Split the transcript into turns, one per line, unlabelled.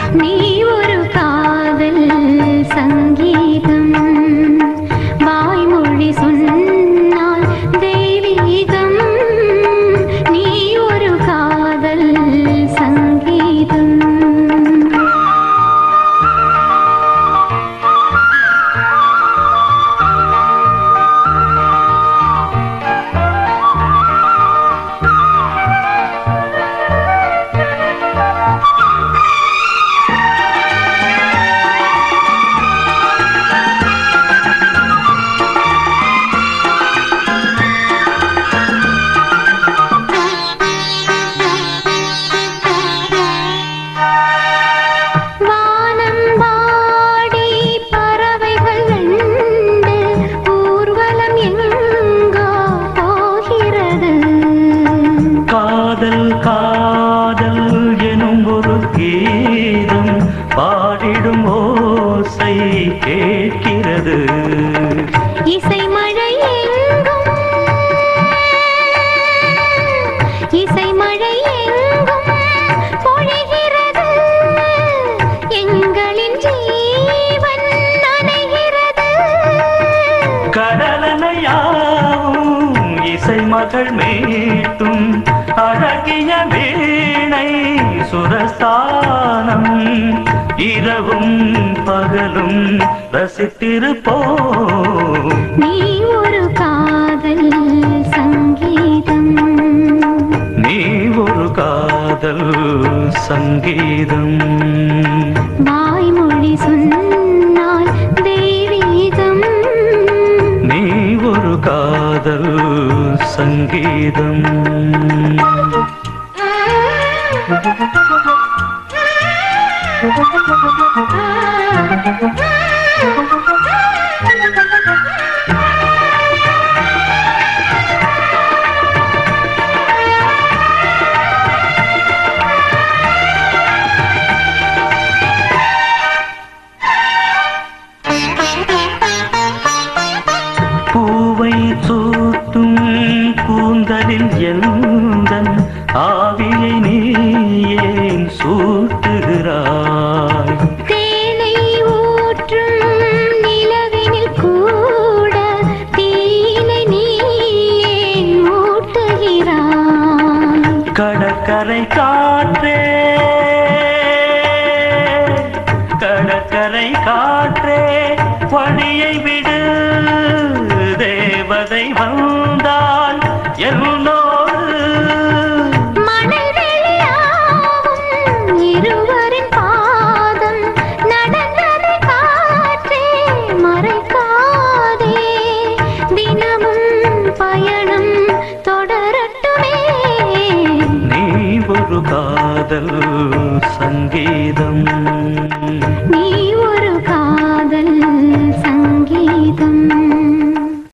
நீ ஒரு காதல் சங்கீதம் வாய்மொழி சொன்னால் தெய்வீகம் நீ ஒரு காதல் சங்கீதம்
காதல் எனும் ஒரு கீதம் பாடிடும் ஓசை கேட்கிறது
இசை மழை எங்கும் பொழிகிறது எங்களின் ஜீவன் நனைகிறது
கடலனையாவும் இசை மகள் மீட்டும் அழகிய வீணை சுரஸ்தானம் இரவும் பகலும் ரசித்திருப்போம்
நீ ஒரு காதல் சங்கீதம்
நீ ஒரு காதல் சங்கீதம்
வாய்மொழி சொன்னால் தெய்வீகம்
நீ ஒரு காதல் சங்கீதம் பூவை சூட்டும் கூந்தலில் எந்தன் ஆவியை நீ ஏன் சூட்டுகிறாய்
தேனை ஊற்றும் நிலவினில் கூட தீனை நீ ஏன் மூட்டுகிறாய்
கடற்கரை காற்றே பணியை விடு தேவதை வந்தால் என்னோடு
மணல் வெளியாகும் இருவரின் பாதம் நடந்தது காற்றே மறைக்காதே தினமும் பயணம் தொடரட்டுமே
நீ ஒரு காதல் சங்கீதம்